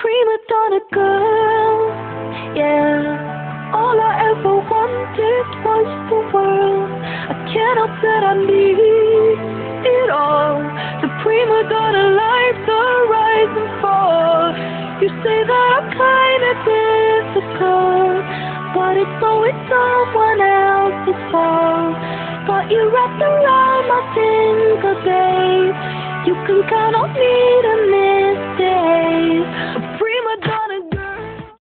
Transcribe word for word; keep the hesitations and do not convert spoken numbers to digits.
prima donna girl, yeah. All I ever wanted was the world. I can't help that I need it all. The prima donna life, the rise and fall. You say that I'm kinda difficult, but it's always someone else's fault. Got you wrapped around my finger, babe. You can count on me to make